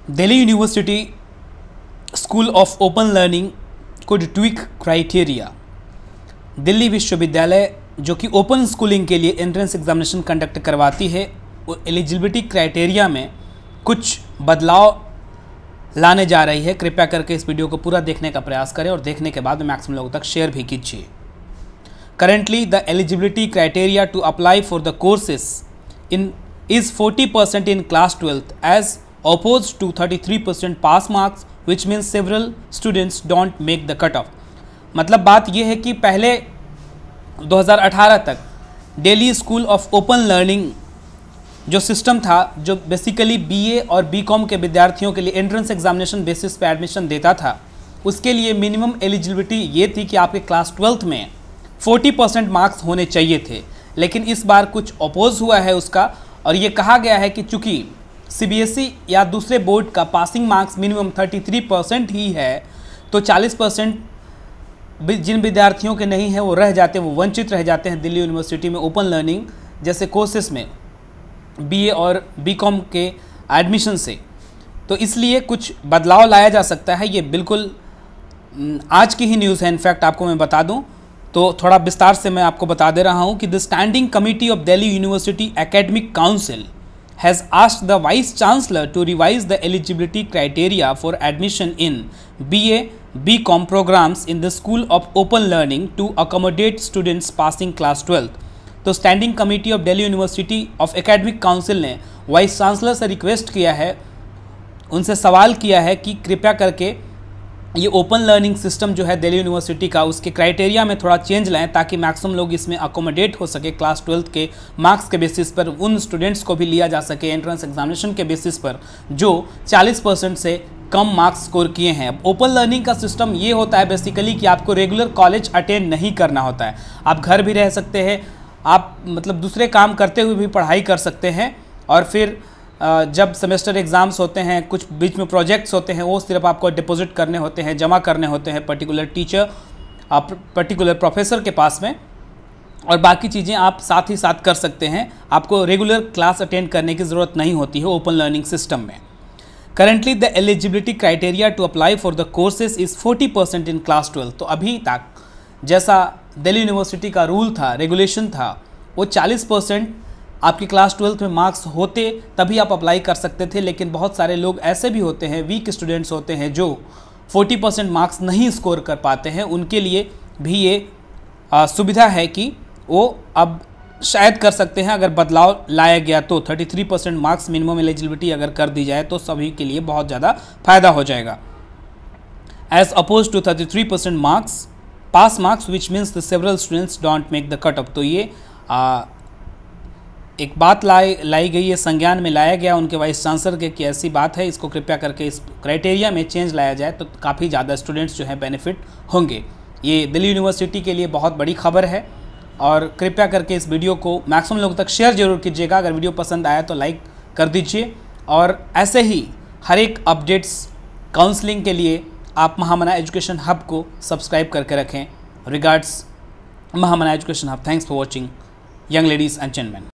Delhi University School of Open Learning could tweak criteria. Delhi विश्वविद्यालय जो कि ओपन स्कूलिंग के लिए एंट्रेंस एग्जामिनेशन कंडक्ट करवाती है, वो एलिजिबिलिटी क्राइटेरिया में कुछ बदलाव लाने जा रही है। कृपया करके इस वीडियो को पूरा देखने का प्रयास करें और देखने के बाद मैक्सिमम लोगों तक शेयर भी कीजिए। Currently, the eligibility criteria to apply for the courses is 40% in class 12th as opposed to 33% pass marks, which means several students don't make the cutoff. मतलब बात यह है कि पहले 2018 तक Delhi school of open learning जो सिस्टम था, जो बेसिकली बीए और बीकॉम के विद्यार्थियों के लिए एंट्रेंस एग्जामिनेशन बेसिस पे एडमिशन देता था, उसके लिए मिनिमम एलिजिबिलिटी ये थी कि आपके क्लास 12th में 40% मार्क्स होने चाहिए थे। लेकिन इस बार कुछ अपोज हुआ है उसका, और ये कहा गया है कि चूंकि सीबीएसई या दूसरे बोर्ड का पासिंग मार्क्स मिनिमम 33% ही है, तो 40% जिन विद्यार्थियों के नहीं हैं वो रह जाते हैं, वो वंचित रह जाते हैं दिल्ली यूनिवर्सिटी में ओपन लर्निंग जैसे कोर्सेस में बीए और बीकॉम के एडमिशन से। तो इसलिए कुछ बदलाव लाया जा सकता है। ये बिल्कुल आज की ही न्यूज़ है। इनफैक्ट आपको मैं बता दूं तो थोड़ा विस्तार से मैं आपको बता दे रहा हूं कि the standing committee of Delhi university academic council has asked the vice chancellor to revise the eligibility criteria for admission in BA BCom programmes in the school of open learning to accommodate students passing class 12th। तो standing committee of Delhi university of academic council ने vice chancellor से request किया है, उनसे सवाल किया है कि कृपया करके ये ओपन लर्निंग सिस्टम जो है दिल्ली यूनिवर्सिटी का, उसके क्राइटेरिया में थोड़ा चेंज लाएं ताकि मैक्सिमम लोग इसमें अकोमोडेट हो सके। क्लास 12th के मार्क्स के बेसिस पर उन स्टूडेंट्स को भी लिया जा सके एंट्रेंस एग्जामिनेशन के बेसिस पर जो 40% से कम मार्क्स स्कोर किए हैं। अब ओपन लर्निंग का सिस्टम ये होता है बेसिकली कि आपको रेगुलर कॉलेज अटेंड नहीं करना होता है। आप घर भी रह सकते हैं, आप मतलब दूसरे काम करते हुए भी पढ़ाई कर सकते हैं, और फिर जब सेमेस्टर एग्ज़ाम्स होते हैं, कुछ बीच में प्रोजेक्ट्स होते हैं, वो सिर्फ आपको डिपॉजिट करने होते हैं, जमा करने होते हैं पर्टिकुलर टीचर, पर्टिकुलर प्रोफेसर के पास में, और बाकी चीज़ें आप साथ ही साथ कर सकते हैं। आपको रेगुलर क्लास अटेंड करने की ज़रूरत नहीं होती है ओपन लर्निंग सिस्टम में। Currently the eligibility criteria to apply for the courses is 40% in class 12th। तो अभी तक जैसा दिल्ली यूनिवर्सिटी का रूल था, रेगुलेशन था, वो 40% आपकी क्लास 12th में मार्क्स होते तभी आप अप्लाई कर सकते थे। लेकिन बहुत सारे लोग ऐसे भी होते हैं, वीक स्टूडेंट्स होते हैं, जो 40% मार्क्स नहीं स्कोर कर पाते हैं। उनके लिए भी ये सुविधा है कि वो अब शायद कर सकते हैं। अगर बदलाव लाया गया तो 33% मार्क्स मिनिमम एलिजिबिलिटी अगर कर दी जाए तो सभी के लिए बहुत ज़्यादा फ़ायदा हो जाएगा। As opposed to 33% marks pass marks which means the several students don't make the cut off. तो ये एक बात लाई गई है, संज्ञान में लाया गया उनके वाइस चांसलर के कि ऐसी बात है, इसको कृपया करके इस क्राइटेरिया में चेंज लाया जाए तो काफ़ी ज़्यादा स्टूडेंट्स जो हैं बेनिफिट होंगे। ये दिल्ली यूनिवर्सिटी के लिए बहुत बड़ी खबर है, और कृपया करके इस वीडियो को मैक्सिमम लोगों तक शेयर जरूर कीजिएगा। अगर वीडियो पसंद आया तो लाइक कर दीजिए, और ऐसे ही हर एक अपडेट्स काउंसलिंग के लिए आप महामना एजुकेशन हब को सब्सक्राइब करके रखें। Regards, Mahamana education hub. Thanks for watching, young ladies and gentleman.